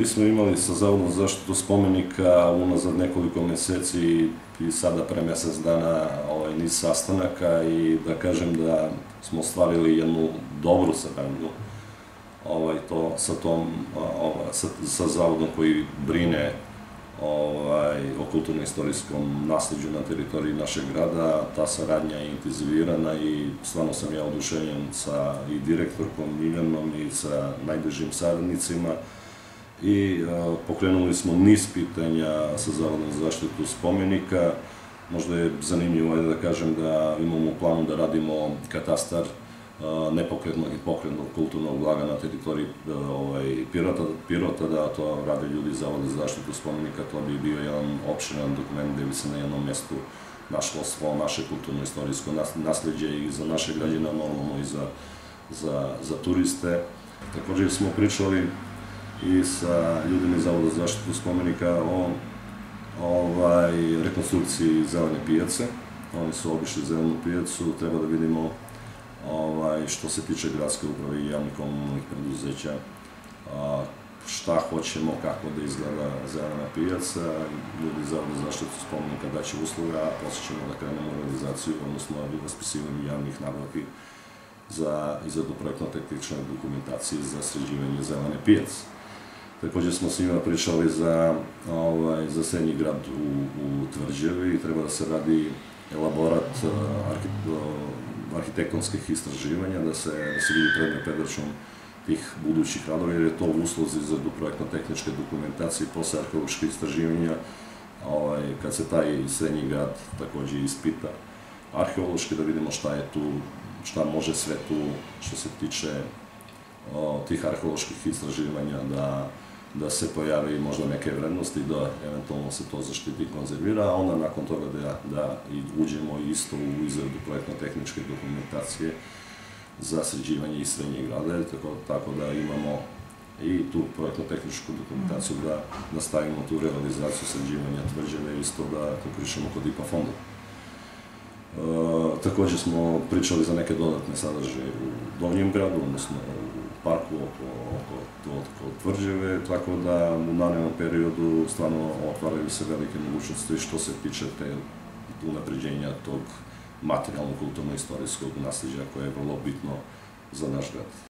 Mi smo imali sa Zavodom za zaštitu spomenika unazad nekoliko meseci i sada pre mesec dana niz sastanaka i da kažem da smo ostvarili jednu dobru saradnju sa Zavodom koji brine o kulturno-istorijskom nasleđu na teritoriji našeg grada. Ta saradnja je intenzivirana i stvarno sam ja oduševljen sa i direktorkom Miljanom i sa najbližim saradnicima i pokrenuli smo niz pitanja sa Zavodom za zaštitu spomenika. Možda je zanimljivo da kažem da imamo u planu da radimo katastar nepokretnog i pokretnog kulturnog blaga na teritoriji Pirota, da to rade ljudi iz Zavoda za zaštitu spomenika. To bi bio jedan opširan dokument gde bi se na jednom mjestu našlo svo naše kulturno-istorijsko nasleđe i za naše građane, normalno i za turiste. Također smo pričali i sa ljudima iz Zavoda za zaštitu spomenika o rekonstrukciji Zelene pijace. Oni su obišli Zelenu pijacu, treba da vidimo što se tiče gradske uprave i javnih komunalnih preduzeća, šta hoćemo, kako da izgleda Zelena pijaca. Ljudi iz Zavoda za zaštitu spomenika daće usluga, a posle ćemo da krenemo u realizaciju, odnosno raspisivanje javnih nabavki za izradu projektno-tehničke dokumentacije za sređivanje Zelene pijace. Također smo s njima pričali za Srednji grad u Tvrđevi. Treba da se radi elaborat arhitektonskih istraživanja, da se vidi predmet predračun tih budućih radova, jer je to uslov za izradu projektno-tehničke dokumentacije posle arheoloških istraživanja, kad se taj Srednji grad takođe ispita arheološki, da vidimo šta je tu, šta može sve tu što se tiče tih arheoloških istraživanja da se pojavi možda neke vrednosti, da eventualno se to zaštiti i konzervira, a onda nakon toga da uđemo isto u izradu projektno-tehničke dokumentacije za sređivanje i Srednjeg grada, tako da imamo i tu projektno-tehničku dokumentaciju da stavimo tu realizaciju sređivanja Tvrđeve, isto da konkurišemo kod IPA fonda. Također smo pričali za neke dodatne sadržaje u Donjem gradu, odnosno u parku oko Tvrđeve, tako da u narednom periodu stvarno otvaraju se velike mogućnosti što se tiče unapređenja tog materijalno-kulturno-istorijskog nasleđa koje je vrlo bitno za naš grad.